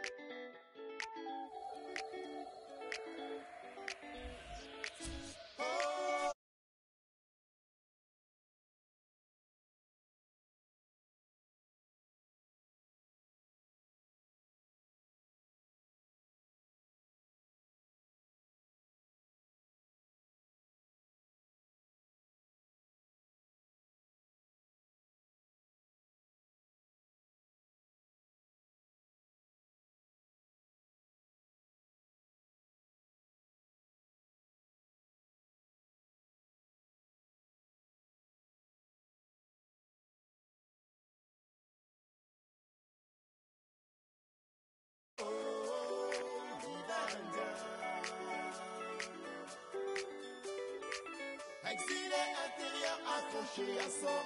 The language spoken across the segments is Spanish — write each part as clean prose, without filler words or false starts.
Exilé intérieur accroché à son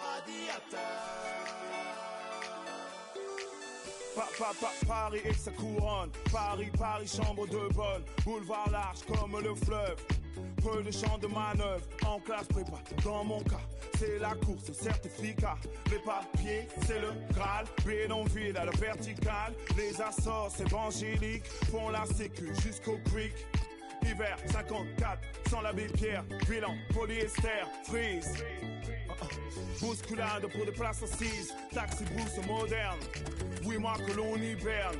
radiateur. Paris et sa couronne, Paris, chambre de bonne, boulevard large comme le fleuve. Peu de champs de manœuvre, en classe prépa, dans mon cas, c'est la course, le certificat. Les papiers, c'est le Graal, bédonville à la verticale. Les assorts évangéliques font la sécu jusqu'au creek. Hiver 54, sans l'abbé Pierre, bilan, polyester, freeze. Bousculade pour des places assises, taxi boost moderne. Oui, moi que l'on hiberne.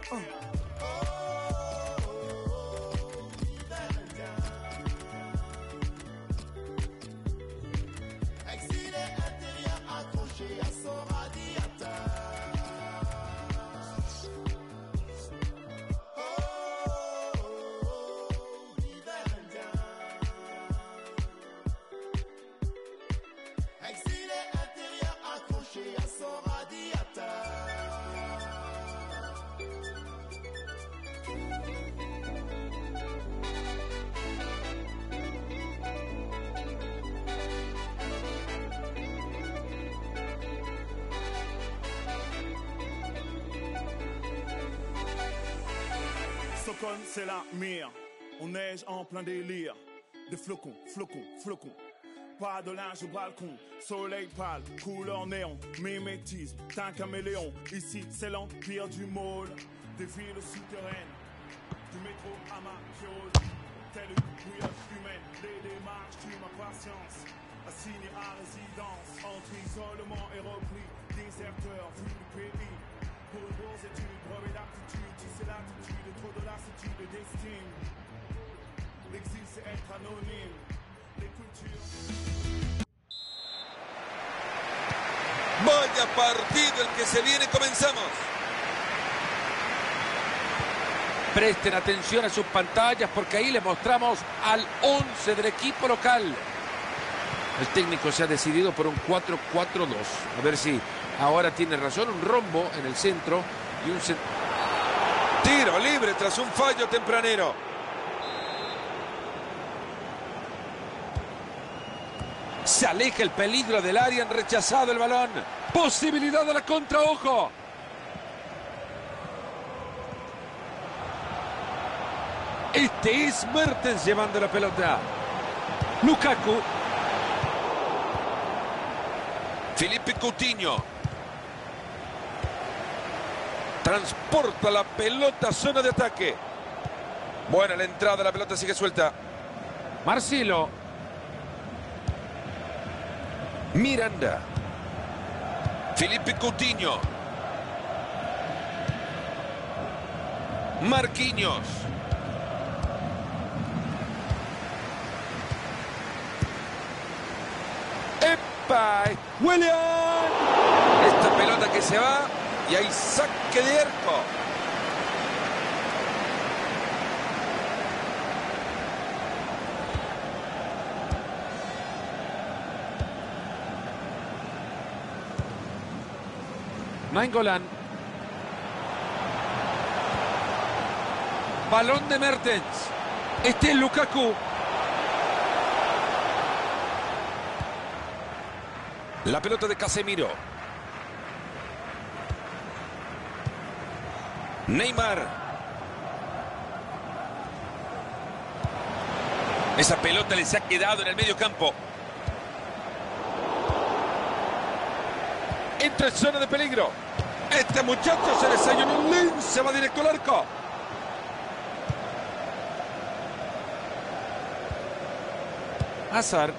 Exilé intérieur accroché à son radiateur. Hiver indien. Exilé intérieur accroché à son radiateur. Stockholm, c'est la mire. On neige en plein délire. Des flocons, flocons, flocons. Pas de linge au balcon. Soleil pâle, couleur néon. Mimétisme, d'un caméléon. Ici, c'est l'empire du môle. Des villes souterraines. Du métro à ma piole. Telle une bouillotte humaine. Les démarches tuent ma patience. Assigné à résidence. Entre isolement et repli. Déserteur, vu du pays. Pour de beaux études, brevet d'aptitude. Tu sais l'attitude, trop de lassitude et d'estime. L'exil, c'est être anonyme. Les cultures. Vaya partido el que se viene, comenzamos. Presten atención a sus pantallas porque ahí les mostramos al 11 del equipo local. El técnico se ha decidido por un 4-4-2. A ver si ahora tiene razón. Un rombo en el centro y un tiro libre tras un fallo tempranero. Se aleja el peligro del área, han rechazado el balón. Posibilidad de la contra, ojo. Este es Mertens llevando la pelota. Lukaku. Felipe Coutinho. Transporta la pelota a zona de ataque. Buena la entrada, la pelota sigue suelta. Marcelo. Miranda. Felipe Coutinho. Marquinhos. ¡Epa! ¡Willian! Esta pelota que se va y hay saque de arco. Nainggolan. Balón de Mertens. Este es Lukaku. La pelota de Casemiro. Neymar. Esa pelota les ha quedado en el medio campo. Entra en zona de peligro. Este muchacho se desayunó un lince, va directo al arco. Hazard.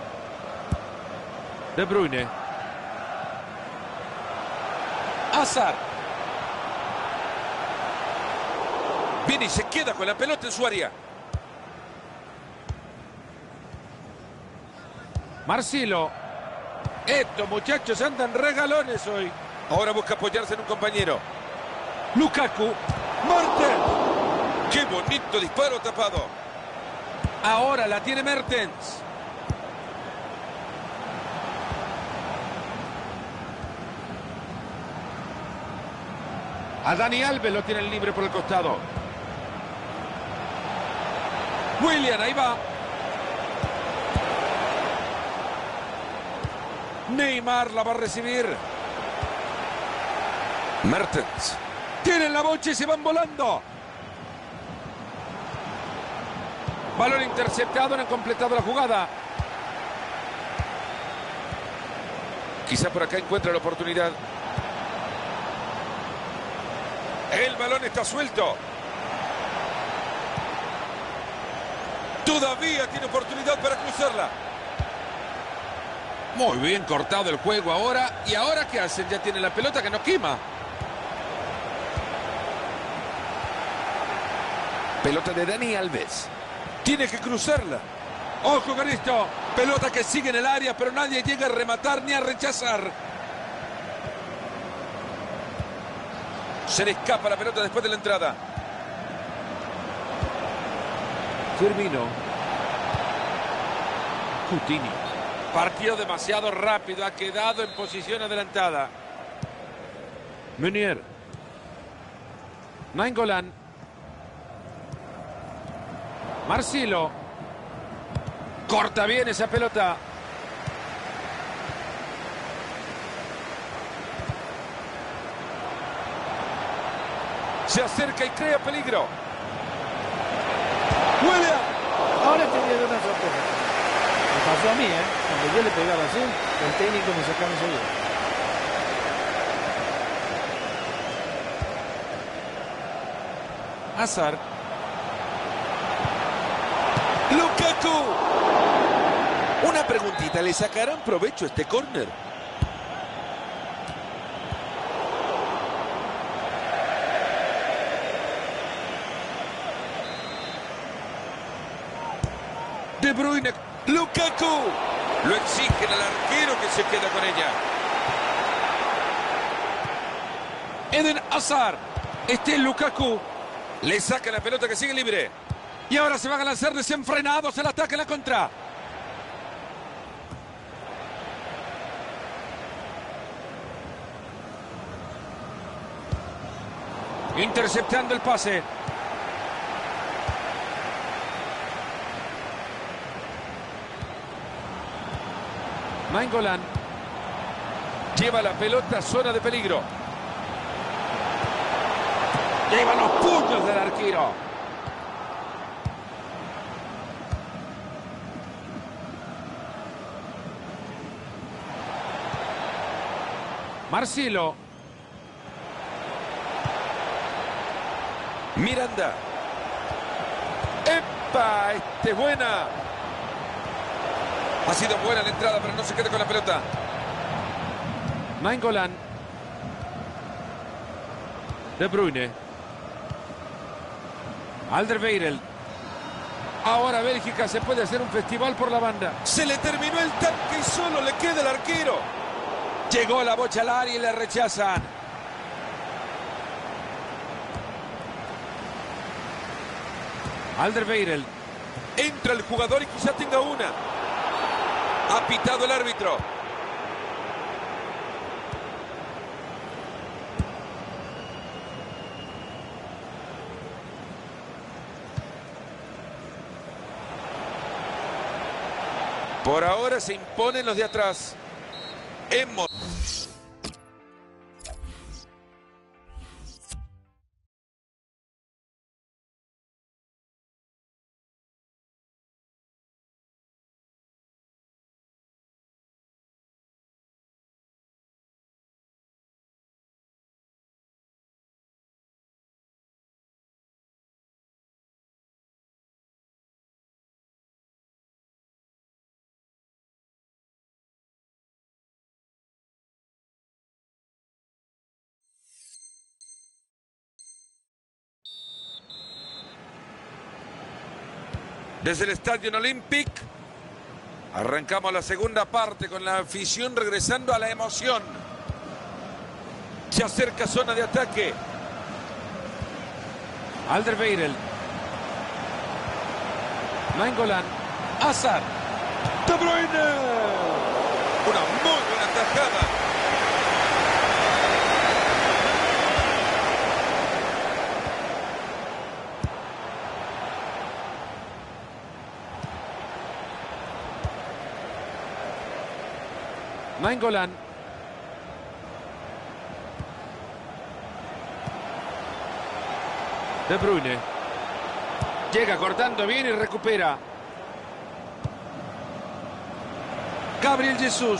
De Bruyne. Hazard. Viene y se queda con la pelota en su área. Marcelo. Estos muchachos andan regalones hoy. Ahora busca apoyarse en un compañero. Lukaku. Mertens. Qué bonito disparo tapado. Ahora la tiene Mertens. A Dani Alves lo tienen libre por el costado. Willian, ahí va. Neymar la va a recibir. Mertens. Tienen la bocha y se van volando. Balón interceptado, no han completado la jugada. Quizá por acá encuentra la oportunidad. El balón está suelto. Todavía tiene oportunidad para cruzarla. Muy bien cortado el juego ahora. ¿Y ahora qué hacen? Ya tiene la pelota que no quema. Pelota de Dani Alves. Tiene que cruzarla. Ojo con esto. Pelota que sigue en el área, pero nadie llega a rematar ni a rechazar. Se le escapa la pelota después de la entrada. Firmino. Coutinho. Partido demasiado rápido. Ha quedado en posición adelantada. Meunier. Nainggolan. Marcelo. Corta bien esa pelota. Se acerca y crea peligro. Willian. Ahora estoy viendo una sorpresa. Me pasó a mí, ¿eh? Cuando yo le pegaba así, el técnico me sacaba enseguida. Hazard. Lukaku. Una preguntita, ¿le sacarán provecho a este córner? De Bruyne. Lukaku. Lo exigen al arquero que se queda con ella. Eden Hazard. Este es Lukaku. Le saca la pelota que sigue libre. Y ahora se van a lanzar desenfrenados el ataque en la contra. Interceptando el pase. Nainggolan. Lleva la pelota a zona de peligro. Lleva los puños del arquero. Marcelo. Miranda. ¡Epa! Este es buena. Ha sido buena la entrada, pero no se queda con la pelota. Nainggolan. De Bruyne. Alderweireld. Ahora Bélgica se puede hacer un festival por la banda. Se le terminó el tanque y solo le queda el arquero. Llegó la bocha al área y le rechazan. Alderweireld. Entra el jugador y quizá tenga una. Ha pitado el árbitro. Por ahora se imponen los de atrás. Hemos... Desde el Estadio Olympic arrancamos la segunda parte con la afición regresando a la emoción. Se acerca zona de ataque. Alderweireld. Nainggolan. Hazard. De Bruyne. Una muy buena tajada. Nainggolan. De Bruyne. Llega cortando bien y recupera. Gabriel Jesús.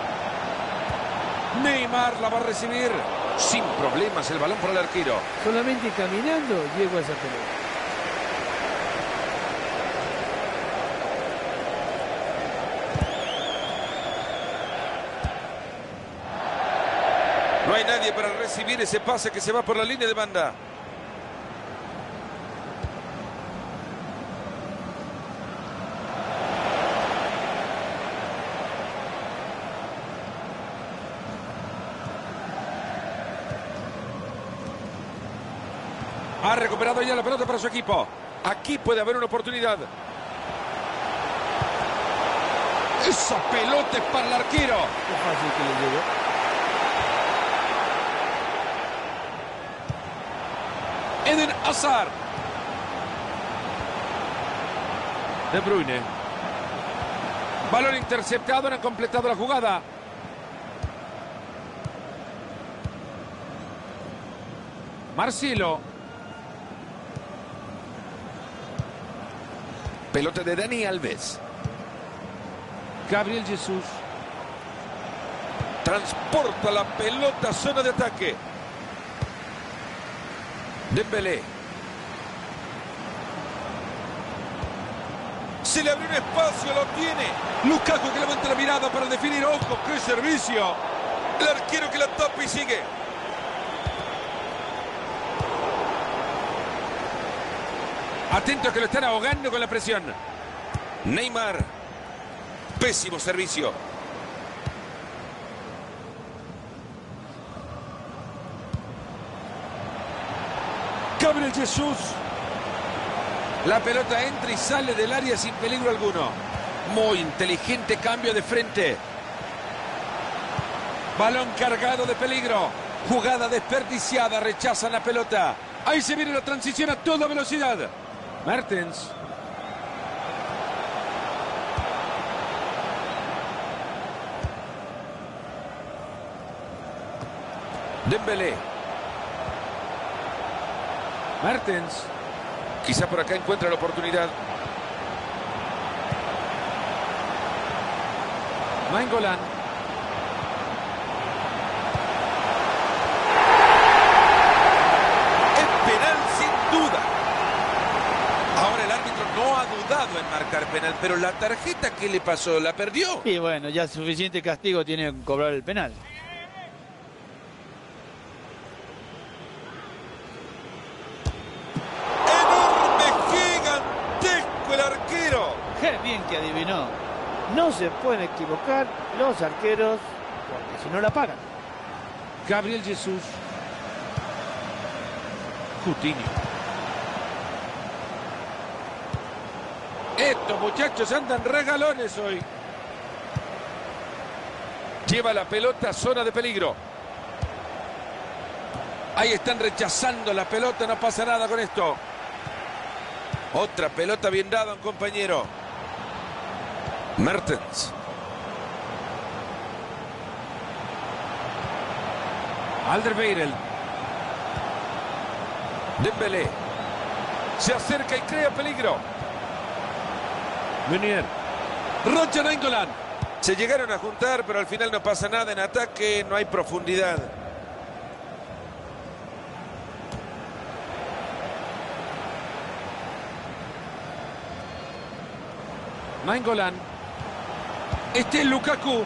Neymar la va a recibir sin problemas el balón por el arquero. Solamente caminando llegó a esa pelota. No hay nadie para recibir ese pase que se va por la línea de banda. Ha recuperado ya la pelota para su equipo. Aquí puede haber una oportunidad. Esa pelota es para el arquero. Qué fácil que le llegó. Eden Hazard. De Bruyne. Balón interceptado, no han completado la jugada. Marcelo. Pelota de Dani Alves. Gabriel Jesús. Transporta la pelota a zona de ataque. Dembélé. Se le abrió un espacio, lo tiene. Lukaku que levanta la mirada para definir. ¡Ojo, qué servicio! El arquero que la tapa y sigue. Atento que lo están ahogando con la presión. Neymar. Pésimo servicio. Gabriel Jesús. La pelota entra y sale del área sin peligro alguno. Muy inteligente cambio de frente. Balón cargado de peligro. Jugada desperdiciada. Rechazan la pelota. Ahí se viene la transición a toda velocidad. Mertens. Dembélé. Mertens. Quizá por acá encuentra la oportunidad. Nainggolan. Es penal sin duda. Ahora el árbitro no ha dudado en marcar penal, pero la tarjeta que le pasó, ¿la perdió? Y bueno, ya suficiente castigo tiene que cobrar el penal. Qué bien que adivinó. No se pueden equivocar los arqueros porque si no la pagan. Gabriel Jesús. Coutinho. Estos muchachos andan regalones hoy. Lleva la pelota a zona de peligro. Ahí están rechazando la pelota, no pasa nada con esto. Otra pelota bien dada a un compañero. Mertens. Alderweireld. Dembélé. Se acerca y crea peligro. Meunier. Roger Nainggolan. Se llegaron a juntar, pero al final no pasa nada. En ataque no hay profundidad. Nainggolan. Este es Lukaku.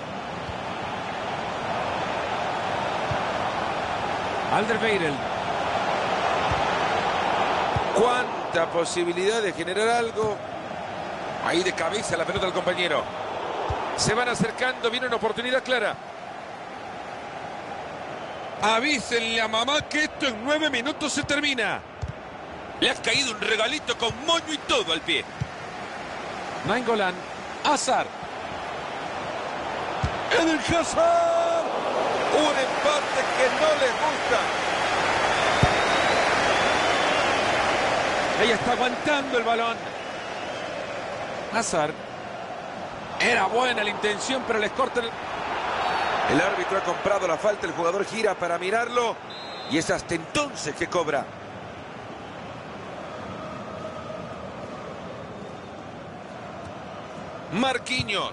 Alderweireld. Cuánta posibilidad de generar algo. Ahí de cabeza la pelota del compañero. Se van acercando, viene una oportunidad clara. Avísenle a mamá que esto en 9 minutos se termina. Le ha caído un regalito con moño y todo al pie. Nainggolan, Hazard. Eden Hazard. Un empate que no les gusta. Ella está aguantando el balón. Hazard. Era buena la intención, pero les corta el árbitro ha comprado la falta, el jugador gira para mirarlo y es hasta entonces que cobra. Marquinhos.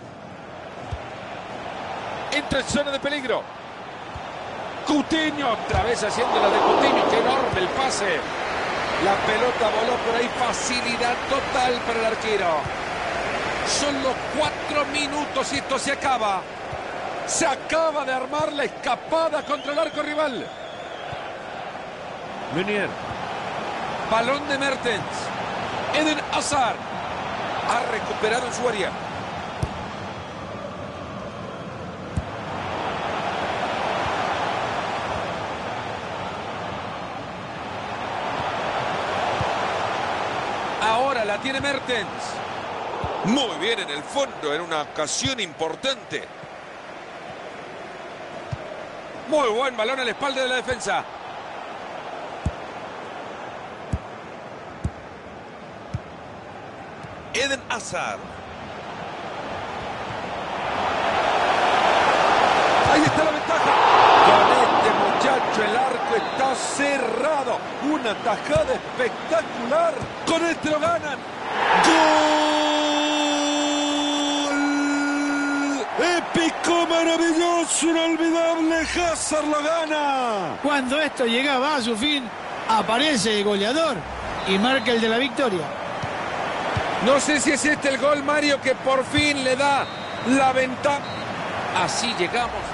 Entra en zona de peligro. Coutinho, otra vez haciendo la de Coutinho. Qué enorme el pase. La pelota voló por ahí. Facilidad total para el arquero. Solo 4 minutos y esto se acaba. Se acaba de armar la escapada contra el arco rival. Meunier. Balón de Mertens. Eden Hazard. Ha recuperado en su área. Ahora la tiene Mertens. Muy bien en el fondo, en una ocasión importante. Muy buen balón a la espalda de la defensa. Eden Hazard. Ahí está la ventaja. Con este muchacho el arco está cerrado. Una tajada espectacular. Con este lo ganan. ¡Gol! Épico, maravilloso, inolvidable. Hazard lo gana. Cuando esto llegaba a su fin, aparece el goleador y marca el de la victoria. No sé si es este el gol, Mario, que por fin le da la ventaja. Así llegamos